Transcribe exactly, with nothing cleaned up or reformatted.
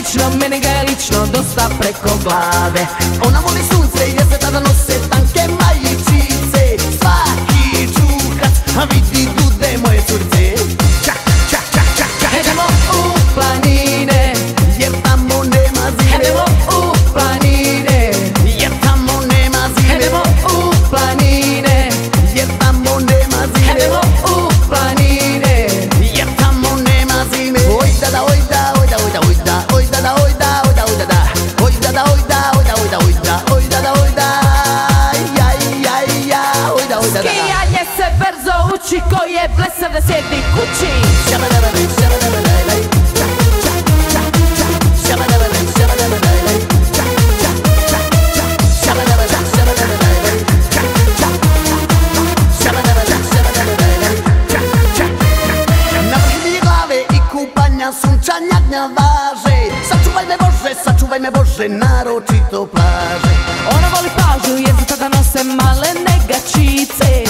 slično, meni ga je lično dosta preko glave. Ona voli sunce jer se tada nose tanke majičice. Svaki čukac, a vidi dude moje curice. Čak, čak, čak, čak, čak. Idemo u planine, jer tamo nema zime. idemo u planine, jer tamo nema zime. idemo u planine, jer tamo nema zime. idemo u planine, jer tamo nema zime. Oj da da, oj da, oj da, oj da, oj da, oj da da, oj da, oj da, oj da da, oj da da, oj da, oj da, oj da, oj da, oj da da, oj da, ja, ja, ja, oj da, oj da da. skijanje se brzo uči, ko je blesav da sjedi kući. Shabadabadaj, shabadabadaj, čak, čak, čak, čak, shabadabadaj, shabadabadaj, čak, čak, čak, čak, shabadabadaj, shabadabadaj, čak, čak, shabadabadaj, shabadabadaj, čak, čak. Na vrh mi glave i kupanja sunčanja gnjavaže. Sačuvaj me Bože, sačuvaj me Bože, naročito plaže. Ona voli pažu jer za tada nose male negačice.